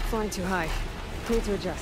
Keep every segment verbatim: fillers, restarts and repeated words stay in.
Flying too high. Need to adjust.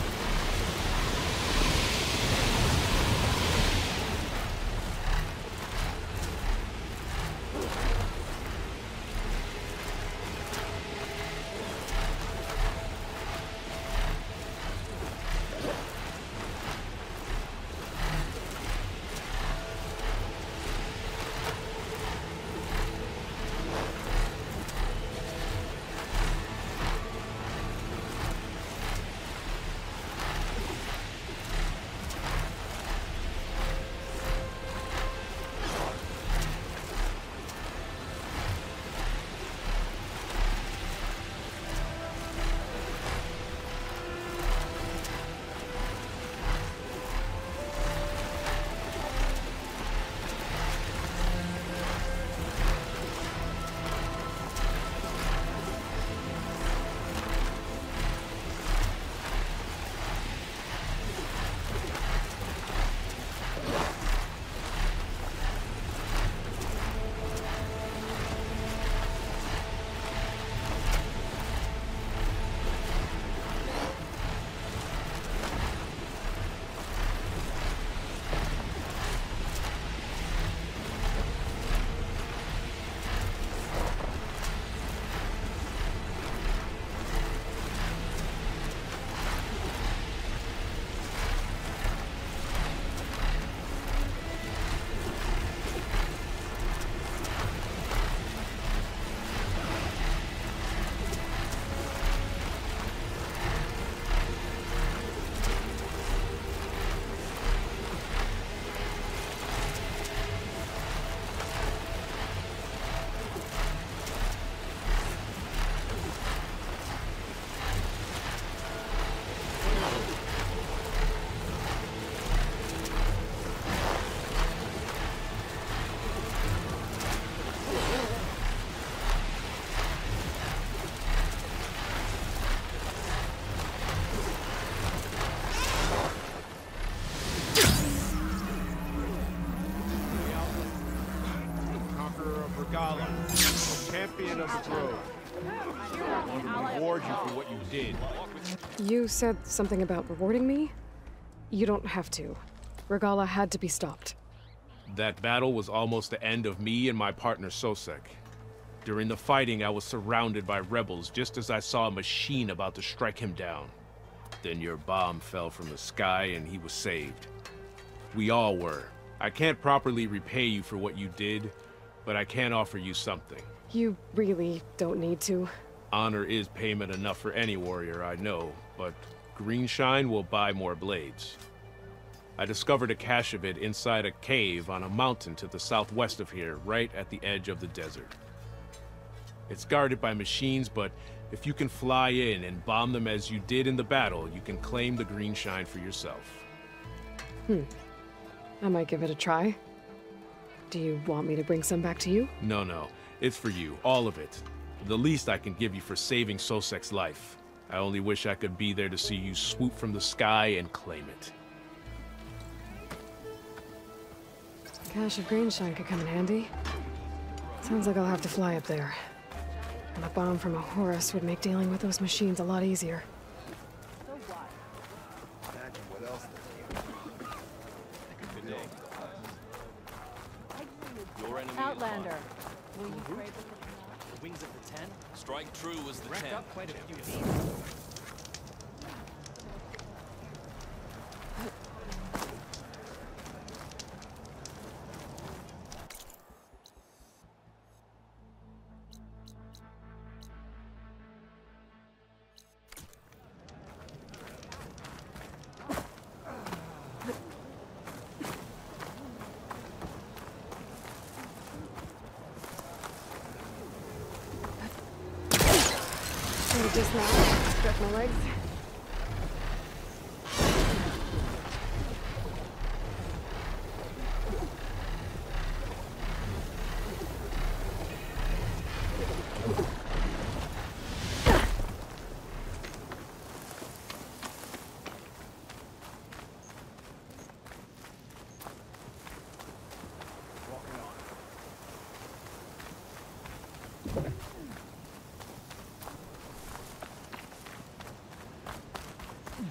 Regalla, champion of the grove. I want to reward you for what you did. You said something about rewarding me? You don't have to. Regalla had to be stopped. That battle was almost the end of me and my partner Sosek. During the fighting, I was surrounded by rebels just as I saw a machine about to strike him down. Then your bomb fell from the sky and he was saved. We all were. I can't properly repay you for what you did, but I can offer you something. You really don't need to. Honor is payment enough for any warrior, I know, but Greenshine will buy more blades. I discovered a cache of it inside a cave on a mountain to the southwest of here, right at the edge of the desert. It's guarded by machines, but if you can fly in and bomb them as you did in the battle, you can claim the Greenshine for yourself. Hmm. I might give it a try. Do you want me to bring some back to you? No, no. It's for you. All of it. The least I can give you for saving Sosek's life. I only wish I could be there to see you swoop from the sky and claim it. A cache of Greenshine could come in handy. Sounds like I'll have to fly up there. And a bomb from a Horus would make dealing with those machines a lot easier. Outlander, will you trade with the wings of the ten? Strike true was the ten. Up quite a few deep. Dismount, stretch my legs.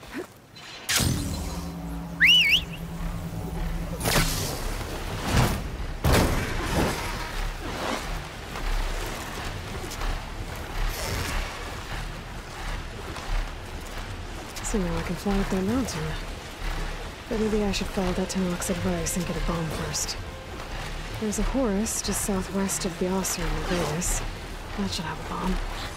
So now I can fly up that mountain. But maybe I should follow that Tenlock's advice and get a bomb first. There's a Horus just southwest of the Ossir in Vegas. That should have a bomb.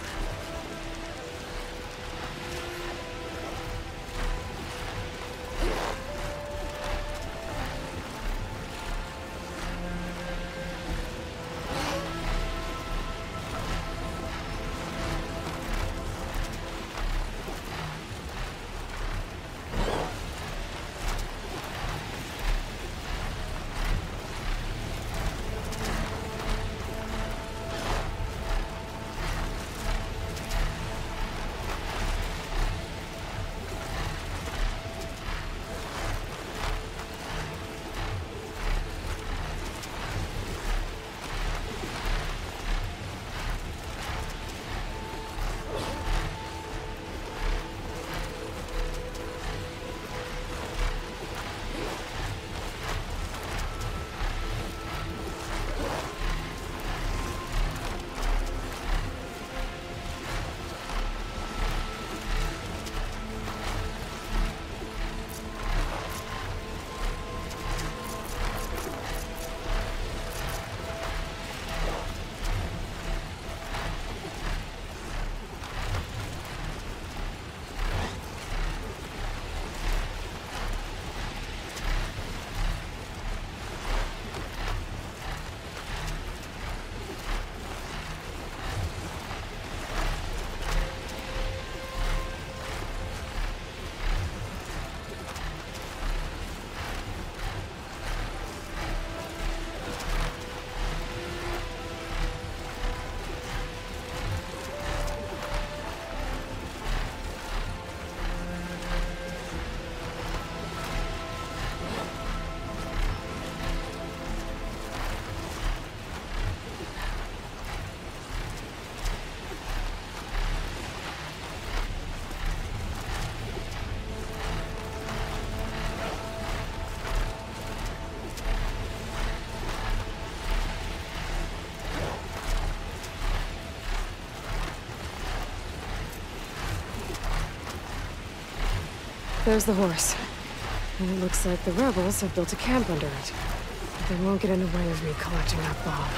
There's the horse. And it looks like the rebels have built a camp under it. But they won't get in the way of me collecting that bomb.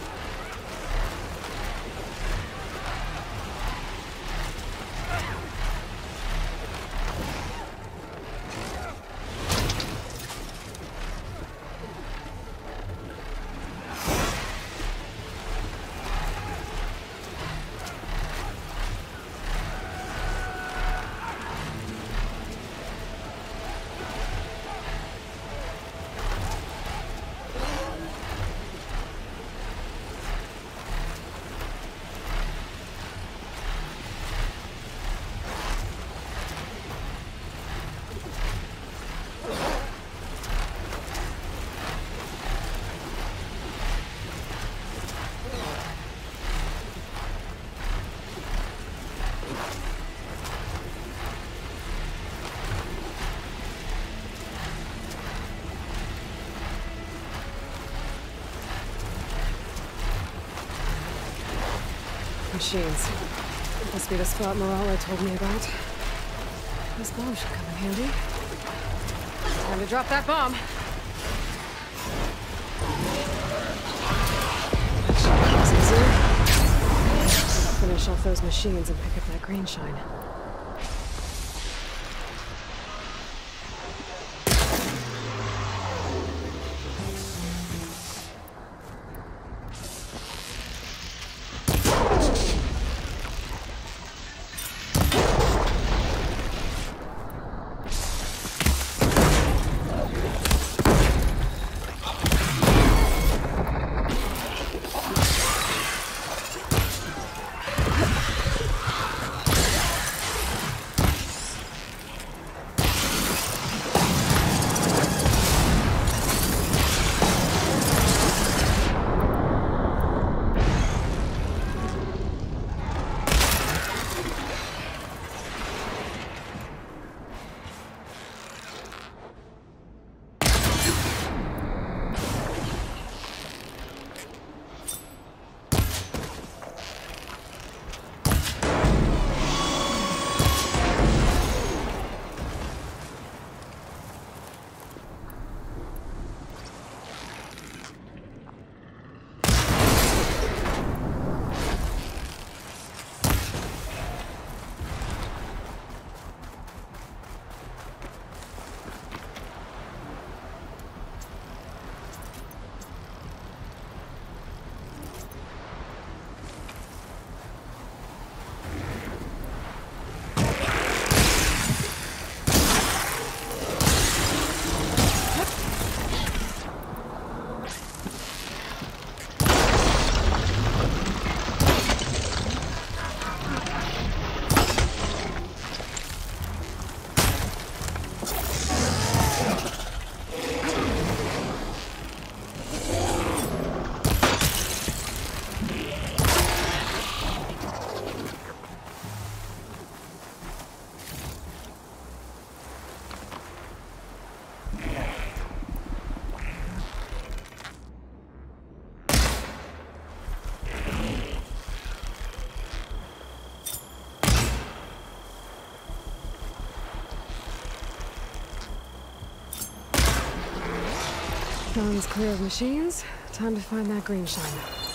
Machines. Must be the spot Morala told me about. This bomb should come in handy. Time to drop that bomb. That should be easy. Finish off those machines and pick up that green shine. Funds clear of machines. Time to find that green shine.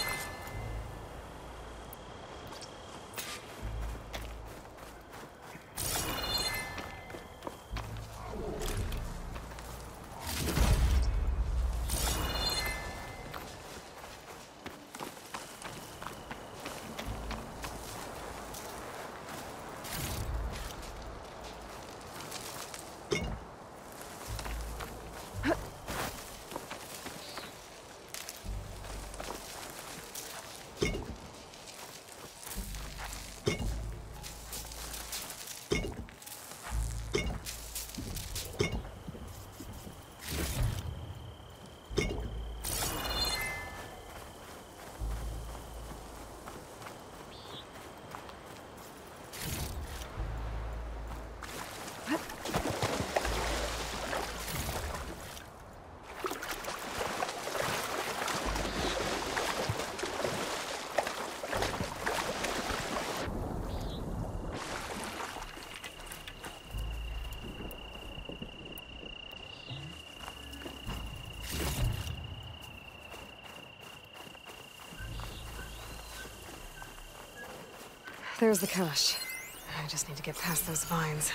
There's the cache. I just need to get past those vines.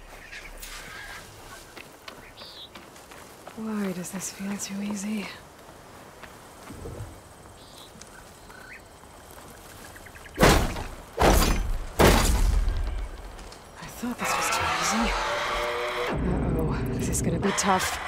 Why does this feel too easy? I thought this was too easy. Uh-oh, this is gonna be tough.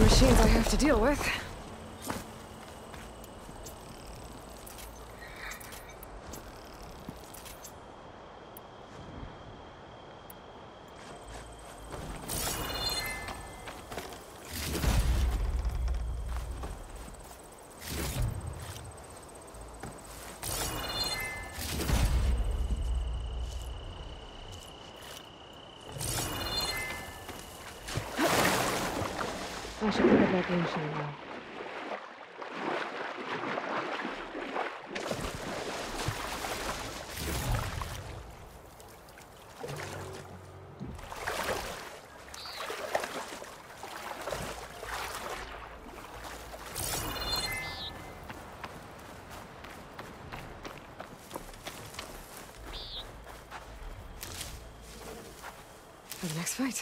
machines I have to deal with. I should pick up that green shine now. For the next fight.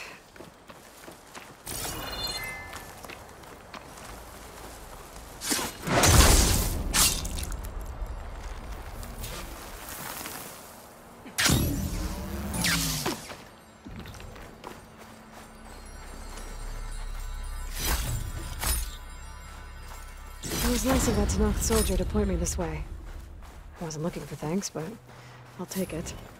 It was nice of that Tenakth soldier to point me this way. I wasn't looking for thanks, but I'll take it.